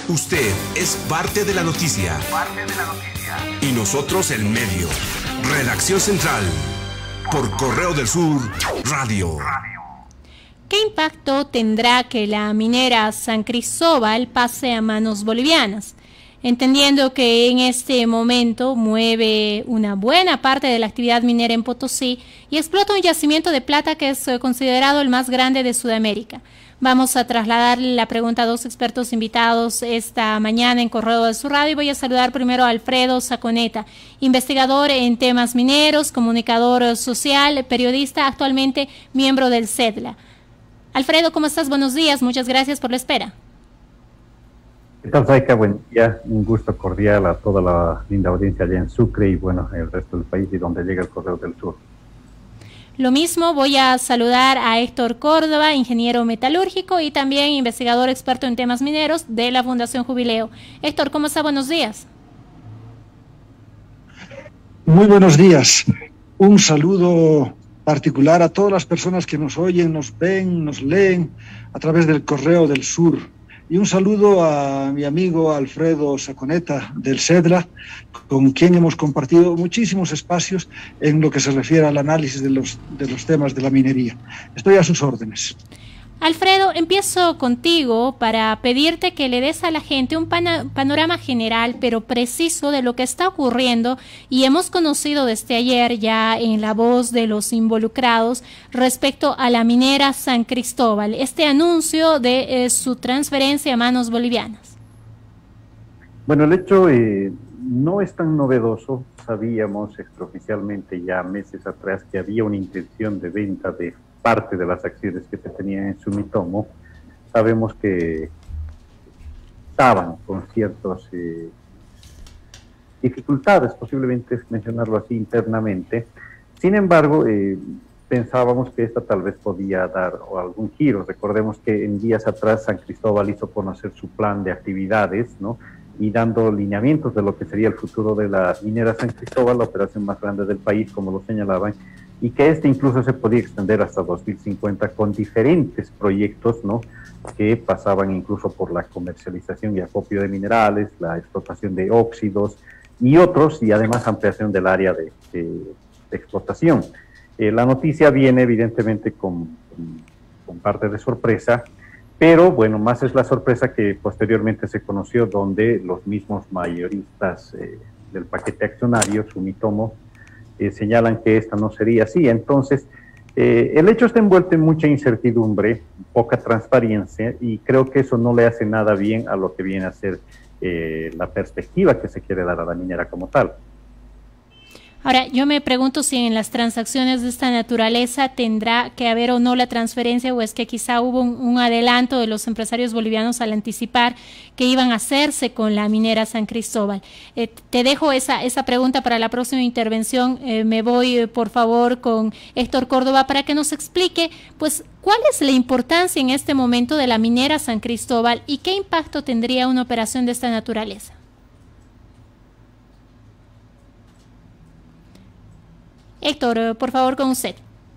Usted es parte de la noticia. Y nosotros el medio. Redacción Central. Por Correo del Sur Radio. ¿Qué impacto tendrá que la minera San Cristóbal pase a manos bolivianas? Entendiendo que en este momento mueve una buena parte de la actividad minera en Potosí y explota un yacimiento de plata que es considerado el más grande de Sudamérica. Vamos a trasladar la pregunta a dos expertos invitados esta mañana en Correo del Sur Radio y voy a saludar primero a Alfredo Saconeta, investigador en temas mineros, comunicador social, periodista, actualmente miembro del CEDLA. Alfredo, ¿cómo estás? Buenos días, muchas gracias por la espera. ¿Qué tal, Saika? Buen día, un gusto cordial a toda la linda audiencia allá en Sucre y bueno, el resto del país y donde llega el Correo del Sur. Lo mismo, voy a saludar a Héctor Córdoba, ingeniero metalúrgico y también investigador experto en temas mineros de la Fundación Jubileo. Héctor, ¿cómo está? Buenos días. Muy buenos días. Un saludo particular a todas las personas que nos oyen, nos ven, nos leen a través del Correo del Sur. Y un saludo a mi amigo Alfredo Saconeta del CEDLA, con quien hemos compartido muchísimos espacios en lo que se refiere al análisis de los temas de la minería. Estoy a sus órdenes. Alfredo, empiezo contigo para pedirte que le des a la gente un panorama general pero preciso de lo que está ocurriendo y hemos conocido desde ayer ya en la voz de los involucrados respecto a la minera San Cristóbal, este anuncio de su transferencia a manos bolivianas. Bueno, el hecho no es tan novedoso. Sabíamos extraoficialmente ya meses atrás que había una intención de venta de parte de las acciones que se tenían en Sumitomo. Sabemos que estaban con ciertas dificultades, posiblemente mencionarlo así internamente. Sin embargo, pensábamos que esta tal vez podía dar algún giro. Recordemos que en días atrás San Cristóbal hizo conocer su plan de actividades, ¿no? Y dando lineamientos de lo que sería el futuro de la minera San Cristóbal, la operación más grande del país, como lo señalaban, y que incluso se podía extender hasta 2050 con diferentes proyectos, ¿no? Que pasaban incluso por la comercialización y acopio de minerales, la explotación de óxidos y otros, y además ampliación del área de explotación. La noticia viene evidentemente con parte de sorpresa, pero bueno, más es la sorpresa que posteriormente se conoció, donde los mismos mayoristas del paquete accionario, Sumitomo, señalan que esta no sería así. Entonces, el hecho está envuelto en mucha incertidumbre, poca transparencia, y creo que eso no le hace nada bien a lo que viene a ser la perspectiva que se quiere dar a la minera como tal. Ahora, yo me pregunto si en las transacciones de esta naturaleza tendrá que haber o no la transferencia, o es que quizá hubo un adelanto de los empresarios bolivianos al anticipar que iban a hacerse con la minera San Cristóbal. Te dejo esa pregunta para la próxima intervención. Me voy, por favor, con Héctor Córdoba para que nos explique, pues, cuál es la importancia en este momento de la minera San Cristóbal y qué impacto tendría una operación de esta naturaleza. Héctor, por favor, con usted.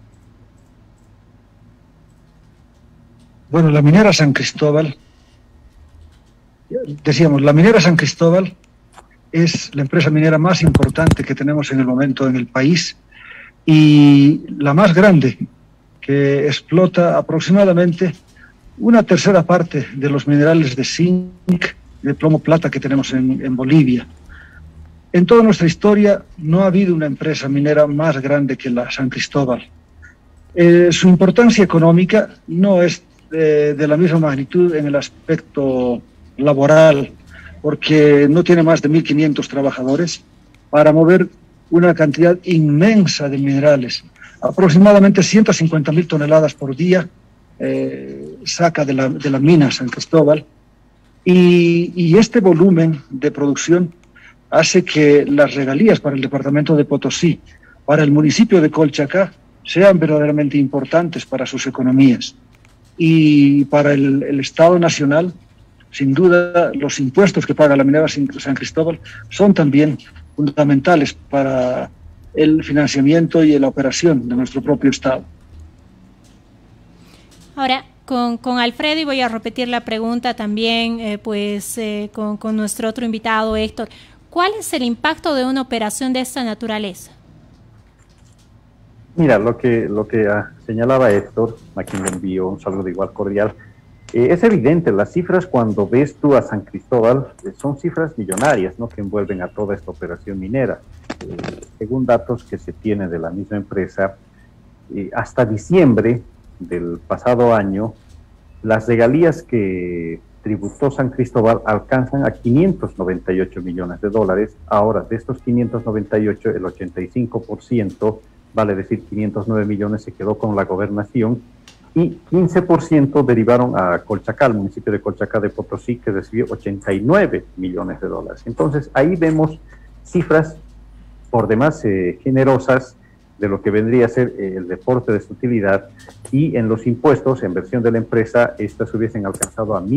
Bueno, la minera San Cristóbal, decíamos, la minera San Cristóbal es la empresa minera más importante que tenemos en el momento en el país y la más grande, que explota aproximadamente una tercera parte de los minerales de zinc, de plomo, plata que tenemos en Bolivia. En toda nuestra historia no ha habido una empresa minera más grande que la San Cristóbal. Su importancia económica no es de la misma magnitud en el aspecto laboral, porque no tiene más de 1.500 trabajadores para mover una cantidad inmensa de minerales. Aproximadamente 150.000 toneladas por día saca de la mina San Cristóbal, y este volumen de producción hace que las regalías para el departamento de Potosí, para el municipio de Colchacá, sean verdaderamente importantes para sus economías. Y para el Estado Nacional, sin duda, los impuestos que paga la minera San Cristóbal son también fundamentales para el financiamiento y la operación de nuestro propio Estado. Ahora, con Alfredo, y voy a repetir la pregunta también con nuestro otro invitado, Héctor. ¿Cuál es el impacto de una operación de esta naturaleza? Mira, lo que señalaba Héctor, a quien le envío un saludo igual cordial, es evidente, las cifras cuando ves tú a San Cristóbal son cifras millonarias, ¿no?, que envuelven a toda esta operación minera. Según datos que se tiene de la misma empresa, hasta diciembre del pasado año, las regalías que tributó San Cristóbal alcanzan a 598 millones de dólares. Ahora, de estos 598, el 85%, vale decir 509 millones, se quedó con la gobernación, y 15% derivaron a Colchacá, el municipio de Colchacá de Potosí, que recibió 89 millones de dólares. Entonces, ahí vemos cifras por demás generosas de lo que vendría a ser el deporte de su utilidad, y en los impuestos, en versión de la empresa, estas hubiesen alcanzado a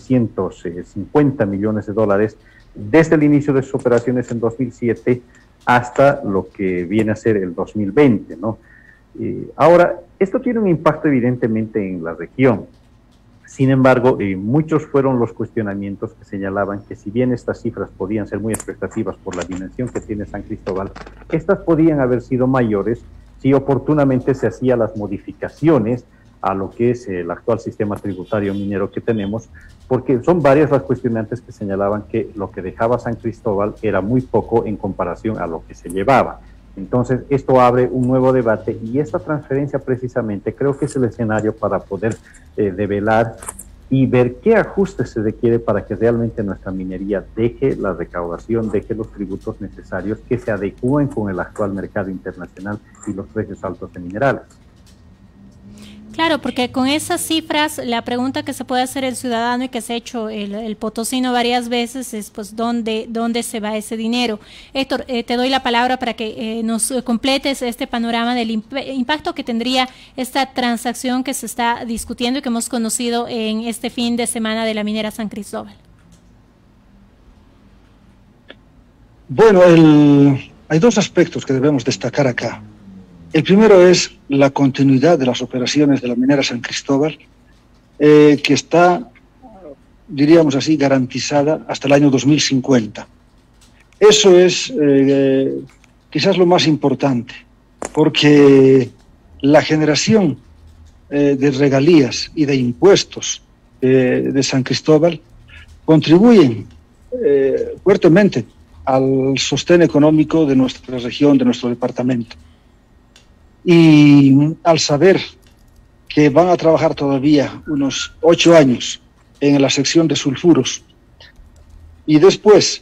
1.950 millones de dólares desde el inicio de sus operaciones en 2007 hasta lo que viene a ser el 2020, ¿no? Ahora, esto tiene un impacto evidentemente en la región. Sin embargo, muchos fueron los cuestionamientos que señalaban que si bien estas cifras podían ser muy expectativas por la dimensión que tiene San Cristóbal, estas podían haber sido mayores si oportunamente se hacían las modificaciones a lo que es el actual sistema tributario minero que tenemos, porque son varias las cuestionantes que señalaban que lo que dejaba San Cristóbal era muy poco en comparación a lo que se llevaba. Entonces, esto abre un nuevo debate, y esta transferencia precisamente creo que es el escenario para poder develar y ver qué ajustes se requiere para que realmente nuestra minería deje la recaudación, deje los tributos necesarios que se adecúen con el actual mercado internacional y los precios altos de minerales. Claro, porque con esas cifras, la pregunta que se puede hacer el ciudadano y que se ha hecho el potosino varias veces es, pues, ¿dónde se va ese dinero? Héctor, te doy la palabra para que nos completes este panorama del impacto que tendría esta transacción que se está discutiendo y que hemos conocido en este fin de semana de la minera San Cristóbal. Bueno, hay dos aspectos que debemos destacar acá. El primero es la continuidad de las operaciones de la minera San Cristóbal, que está, diríamos así, garantizada hasta el año 2050. Eso es quizás lo más importante, porque la generación de regalías y de impuestos de San Cristóbal contribuyen fuertemente al sostén económico de nuestra región, de nuestro departamento. Y al saber que van a trabajar todavía unos 8 años en la sección de sulfuros y después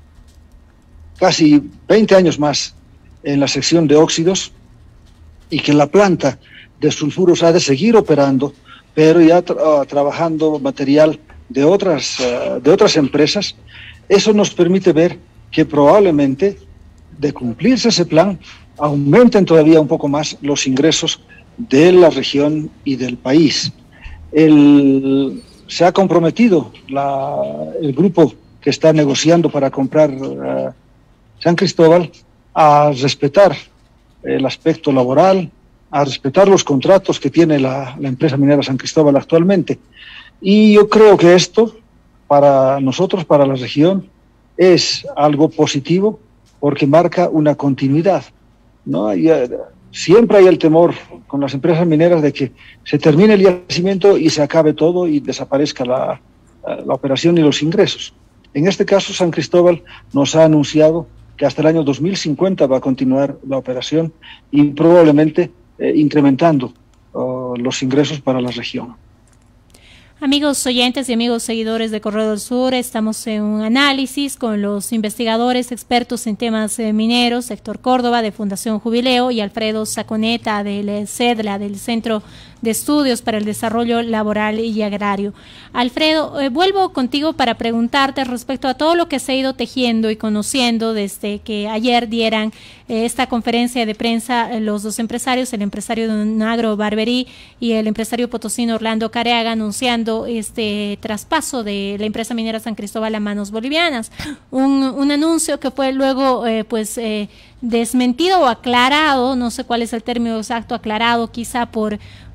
casi 20 años más en la sección de óxidos, y que la planta de sulfuros ha de seguir operando, pero ya trabajando material de otras empresas, eso nos permite ver que probablemente, de cumplirse ese plan, aumenten todavía un poco más los ingresos de la región y del país. Se ha comprometido el grupo que está negociando para comprar San Cristóbal a respetar el aspecto laboral, a respetar los contratos que tiene la empresa minera San Cristóbal actualmente. Y yo creo que esto, para nosotros, para la región, es algo positivo, porque marca una continuidad, ¿no? Siempre hay el temor con las empresas mineras de que se termine el yacimiento y se acabe todo y desaparezca la operación y los ingresos. En este caso, San Cristóbal nos ha anunciado que hasta el año 2050 va a continuar la operación, y probablemente incrementando los ingresos para la región. Amigos oyentes y amigos seguidores de Correo del Sur, estamos en un análisis con los investigadores expertos en temas mineros, Héctor Córdoba de Fundación Jubileo y Alfredo Saconeta del CEDLA, del Centro de Estudios para el Desarrollo Laboral y Agrario. Alfredo, vuelvo contigo para preguntarte respecto a todo lo que se ha ido tejiendo y conociendo desde que ayer dieran esta conferencia de prensa los dos empresarios, el empresario Donagro Barberí y el empresario potosino Orlando Careaga, anunciando este traspaso de la empresa minera San Cristóbal a manos bolivianas. Un anuncio que fue luego desmentido o aclarado, no sé cuál es el término exacto, aclarado quizá por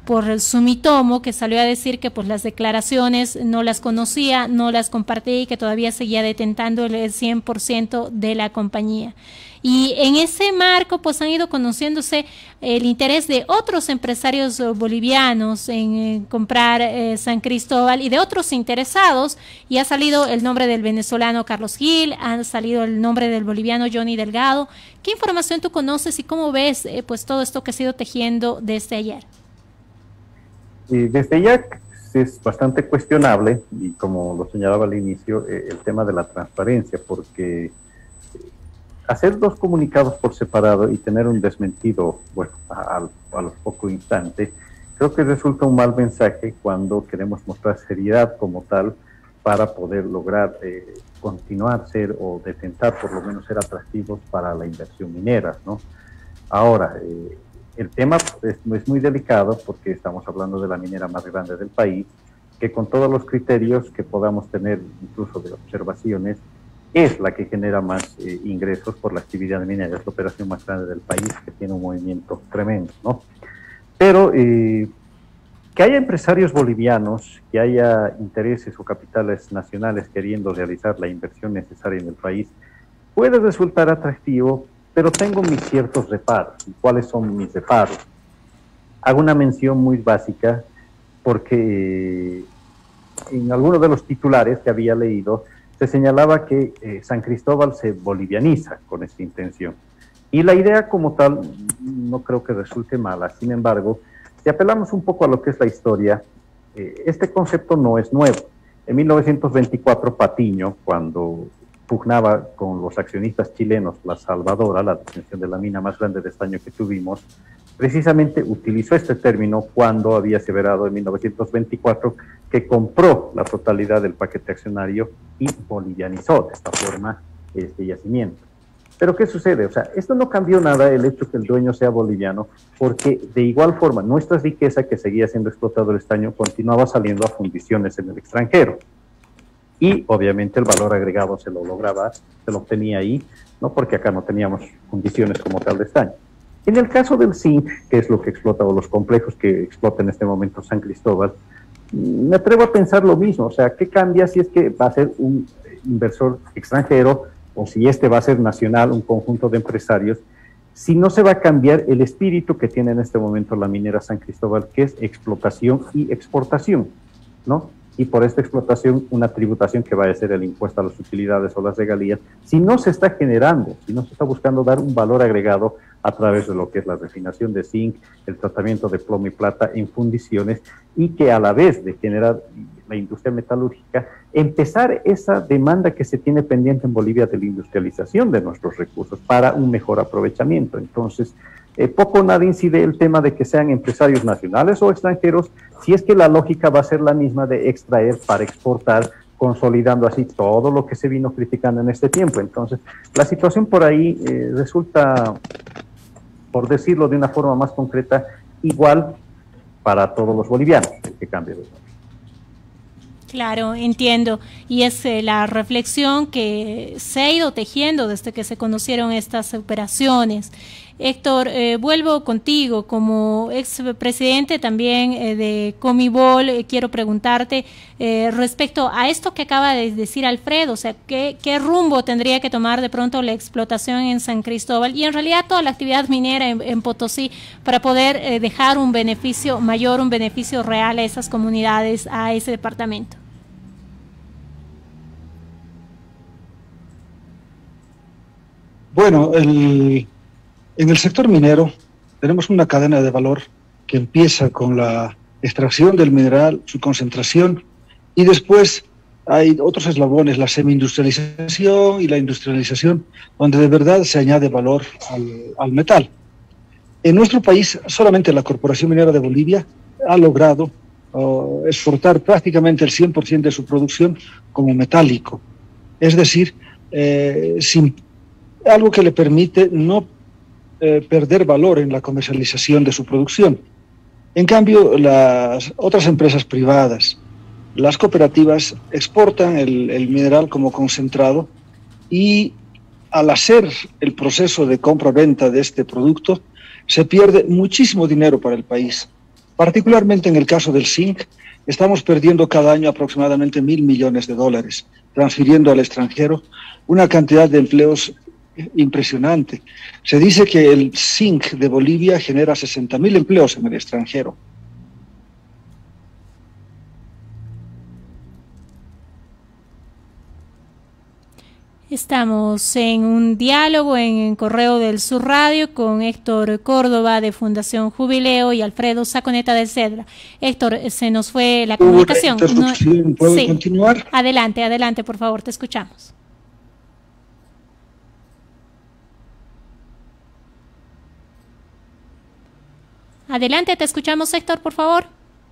por Sumitomo, que salió a decir que pues las declaraciones no las conocía, no las compartía y que todavía seguía detentando el 100% de la compañía. Y en ese marco pues han ido conociéndose el interés de otros empresarios bolivianos en comprar San Cristóbal y de otros interesados, y ha salido el nombre del venezolano Carlos Gil, ha salido el nombre del boliviano Johnny Delgado. ¿Qué información tú conoces y cómo ves pues todo esto que se ha ido tejiendo desde ayer? Desde ya es bastante cuestionable, y como lo señalaba al inicio, el tema de la transparencia, porque hacer dos comunicados por separado y tener un desmentido, bueno, a los pocos instantes, creo que resulta un mal mensaje cuando queremos mostrar seriedad como tal para poder lograr continuar ser o detentar, por lo menos ser atractivos para la inversión minera, ¿no? Ahora, el tema es muy delicado porque estamos hablando de la minera más grande del país, que con todos los criterios que podamos tener, incluso de observaciones, es la que genera más ingresos por la actividad minera. Es la operación más grande del país, que tiene un movimiento tremendo, ¿no? Pero que haya empresarios bolivianos, que haya intereses o capitales nacionales queriendo realizar la inversión necesaria en el país, puede resultar atractivo, pero tengo mis ciertos reparos. ¿Y cuáles son mis reparos? Hago una mención muy básica porque en algunos de los titulares que había leído se señalaba que San Cristóbal se bolivianiza con esta intención. Y la idea como tal no creo que resulte mala. Sin embargo, si apelamos un poco a lo que es la historia, este concepto no es nuevo. En 1924, Patiño, cuando pugnaba con los accionistas chilenos La Salvadora, la detención de la mina más grande de estaño que tuvimos, precisamente utilizó este término cuando había aseverado en 1924 que compró la totalidad del paquete accionario y bolivianizó de esta forma este yacimiento. Pero ¿qué sucede? O sea, esto no cambió nada, el hecho que el dueño sea boliviano, porque de igual forma nuestra riqueza, que seguía siendo explotado el estaño, continuaba saliendo a fundiciones en el extranjero. Y obviamente el valor agregado se lo lograba, se lo obtenía ahí, no porque acá no teníamos fundiciones como tal de estaño. En el caso del zinc, que es lo que explota, o los complejos que explota en este momento San Cristóbal, me atrevo a pensar lo mismo. O sea, ¿qué cambia si es que va a ser un inversor extranjero o si este va a ser nacional, un conjunto de empresarios, si no se va a cambiar el espíritu que tiene en este momento la minera San Cristóbal, que es explotación y exportación, ¿no? Y por esta explotación, una tributación que va a ser el impuesto a las utilidades o las regalías, si no se está generando, si no se está buscando dar un valor agregado a través de lo que es la refinación de zinc, el tratamiento de plomo y plata en fundiciones, y que a la vez de generar la industria metalúrgica, empezar esa demanda que se tiene pendiente en Bolivia de la industrialización de nuestros recursos para un mejor aprovechamiento. Entonces, poco o nada incide el tema de que sean empresarios nacionales o extranjeros, si es que la lógica va a ser la misma de extraer para exportar, consolidando así todo lo que se vino criticando en este tiempo. Entonces, la situación por ahí resulta, por decirlo de una forma más concreta, igual para todos los bolivianos, el que cambie de nombre. Claro, entiendo. Y es la reflexión que se ha ido tejiendo desde que se conocieron estas operaciones. Héctor, vuelvo contigo como expresidente también de Comibol. Quiero preguntarte respecto a esto que acaba de decir Alfredo, o sea, ¿qué rumbo tendría que tomar de pronto la explotación en San Cristóbal y en realidad toda la actividad minera en Potosí para poder dejar un beneficio mayor, un beneficio real a esas comunidades, a ese departamento? Bueno, en el sector minero tenemos una cadena de valor que empieza con la extracción del mineral, su concentración, y después hay otros eslabones, la semi-industrialización y la industrialización, donde de verdad se añade valor al metal. En nuestro país, solamente la Corporación Minera de Bolivia ha logrado exportar prácticamente el 100% de su producción como metálico, es decir, sin algo que le permite no perder valor en la comercialización de su producción. En cambio, las otras empresas privadas, las cooperativas, exportan el mineral como concentrado y al hacer el proceso de compra-venta de este producto, se pierde muchísimo dinero para el país. Particularmente en el caso del zinc, estamos perdiendo cada año aproximadamente $1.000 millones, transfiriendo al extranjero una cantidad de empleos impresionante. Se dice que el zinc de Bolivia genera 60.000 empleos en el extranjero. Estamos en un diálogo en Correo del Sur Radio con Héctor Córdoba de Fundación Jubileo y Alfredo Saconeta del CEDRA. Héctor, se nos fue la comunicación. ¿Puedo continuar? Adelante, adelante, por favor, te escuchamos. Adelante, te escuchamos, Héctor, por favor.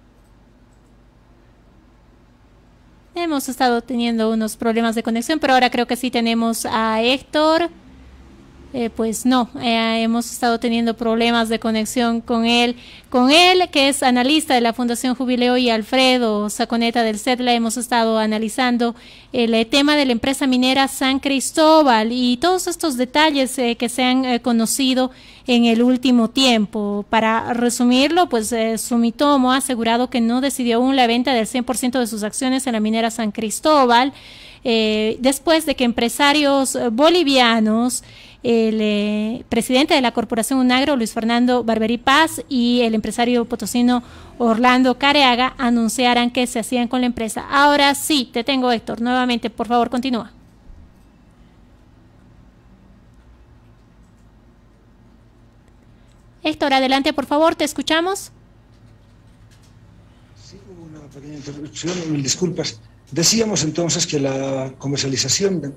Hemos estado teniendo unos problemas de conexión, pero ahora creo que sí tenemos a Héctor. Pues no, hemos estado teniendo problemas de conexión con él, que es analista de la Fundación Jubileo, y Alfredo Saconeta del CEDLA. Hemos estado analizando el tema de la empresa minera San Cristóbal y todos estos detalles que se han conocido en el último tiempo. Para resumirlo, pues Sumitomo ha asegurado que no decidió aún la venta del 100% de sus acciones en la minera San Cristóbal, después de que empresarios bolivianos, el presidente de la Corporación Unagro, Luis Fernando Barberí Paz, y el empresario potosino Orlando Careaga anunciaran que se hacían con la empresa. Ahora sí, te tengo, Héctor, nuevamente, por favor, continúa. Héctor, adelante, por favor, te escuchamos. Sí, hubo una pequeña interrupción, mil disculpas. Decíamos entonces que la comercialización de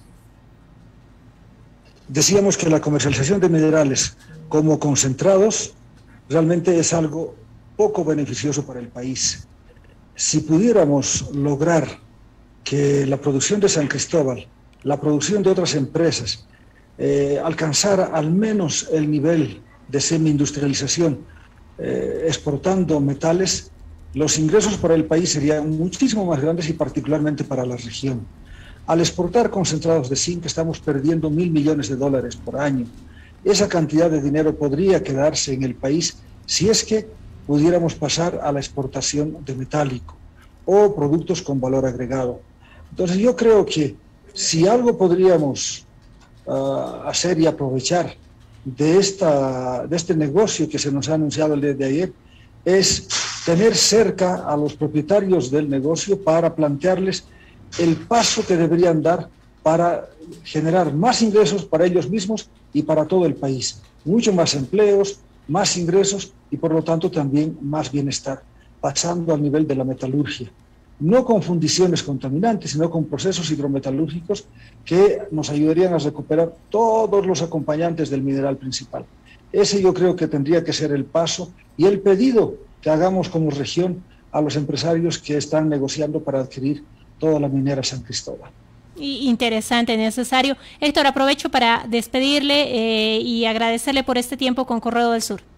minerales como concentrados realmente es algo poco beneficioso para el país. Si pudiéramos lograr que la producción de San Cristóbal, la producción de otras empresas, alcanzara al menos el nivel de semi-industrialización, exportando metales, los ingresos para el país serían muchísimo más grandes, y particularmente para la región. Al exportar concentrados de zinc estamos perdiendo $1.000 millones por año. Esa cantidad de dinero podría quedarse en el país si es que pudiéramos pasar a la exportación de metálico o productos con valor agregado. Entonces yo creo que si algo podríamos hacer y aprovechar de este negocio que se nos ha anunciado el día de ayer, es tener cerca a los propietarios del negocio para plantearles el paso que deberían dar para generar más ingresos para ellos mismos y para todo el país. Mucho más empleos, más ingresos y por lo tanto también más bienestar, pasando al nivel de la metalurgia. No con fundiciones contaminantes, sino con procesos hidrometalúrgicos que nos ayudarían a recuperar todos los acompañantes del mineral principal. Ese yo creo que tendría que ser el paso y el pedido que hagamos como región a los empresarios que están negociando para adquirir toda la minera San Cristóbal. Interesante, necesario. Héctor, aprovecho para despedirle y agradecerle por este tiempo con Correo del Sur.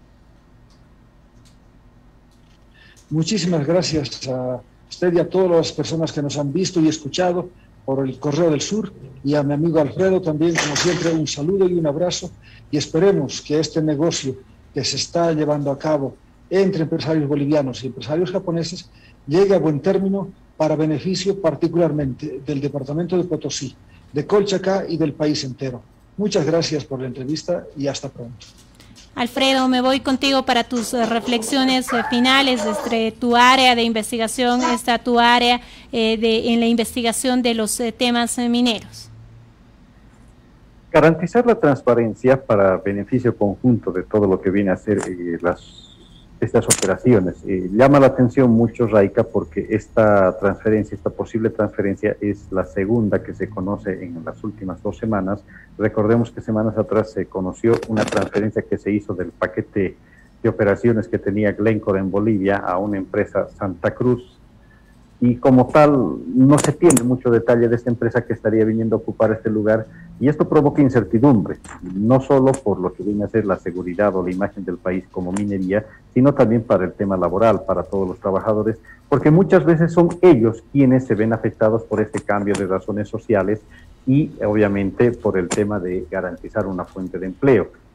Muchísimas gracias a usted y a todas las personas que nos han visto y escuchado por el Correo del Sur, y a mi amigo Alfredo también, como siempre, un saludo y un abrazo, y esperemos que este negocio que se está llevando a cabo entre empresarios bolivianos y empresarios japoneses llegue a buen término para beneficio particularmente del departamento de Potosí, de Colchacá y del país entero. Muchas gracias por la entrevista y hasta pronto. Alfredo, me voy contigo para tus reflexiones finales. Desde tu área de investigación está tu área en la investigación de los temas mineros. Garantizar la transparencia para beneficio conjunto de todo lo que viene a ser estas operaciones. Llama la atención mucho, Raica, porque esta posible transferencia es la segunda que se conoce en las últimas 2 semanas. Recordemos que semanas atrás se conoció una transferencia que se hizo del paquete de operaciones que tenía Glencore en Bolivia a una empresa Santa Cruz, y como tal no se tiene mucho detalle de esta empresa que estaría viniendo a ocupar este lugar, y esto provoca incertidumbre, no solo por lo que viene a ser la seguridad o la imagen del país como minería, sino también para el tema laboral, para todos los trabajadores, porque muchas veces son ellos quienes se ven afectados por este cambio de razones sociales y obviamente por el tema de garantizar una fuente de empleo.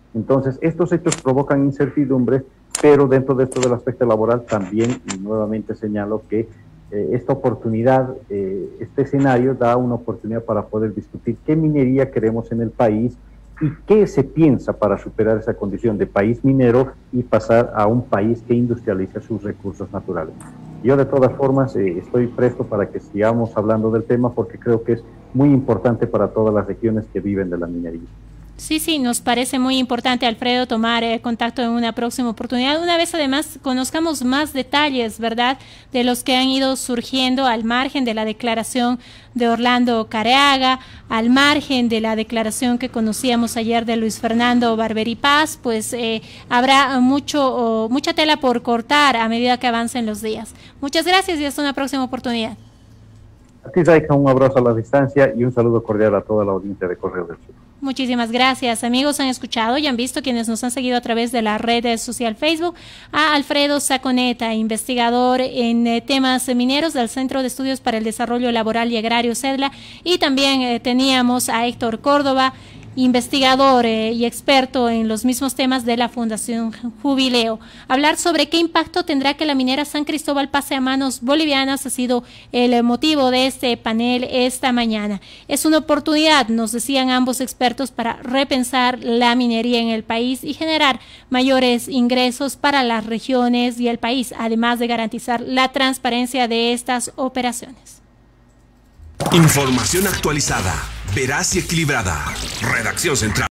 Entonces, estos hechos provocan incertidumbres, pero dentro de esto del aspecto laboral también, y nuevamente señalo que esta oportunidad, este escenario da una oportunidad para poder discutir qué minería queremos en el país y qué se piensa para superar esa condición de país minero y pasar a un país que industrializa sus recursos naturales. Yo de todas formas estoy presto para que sigamos hablando del tema porque creo que es muy importante para todas las regiones que viven de la minería. Sí, sí, nos parece muy importante, Alfredo, tomar contacto en una próxima oportunidad. Una vez además conozcamos más detalles, ¿verdad?, de los que han ido surgiendo al margen de la declaración de Orlando Careaga, al margen de la declaración que conocíamos ayer de Luis Fernando Barberi Paz, pues habrá mucha tela por cortar a medida que avancen los días. Muchas gracias y hasta una próxima oportunidad. A ti, Zaika, un abrazo a la distancia y un saludo cordial a toda la audiencia de Correo del Sur. Muchísimas gracias. Amigos, han escuchado y han visto, quienes nos han seguido a través de la red social Facebook, a Alfredo Saconeta, investigador en temas mineros del Centro de Estudios para el Desarrollo Laboral y Agrario, CEDLA, y también teníamos a Héctor Córdoba, investigador y experto en los mismos temas de la Fundación Jubileo. Hablar sobre qué impacto tendrá que la minera San Cristóbal pase a manos bolivianas ha sido el motivo de este panel esta mañana. Es una oportunidad, nos decían ambos expertos, para repensar la minería en el país y generar mayores ingresos para las regiones y el país, además de garantizar la transparencia de estas operaciones. Información actualizada, veraz y equilibrada. Redacción Central.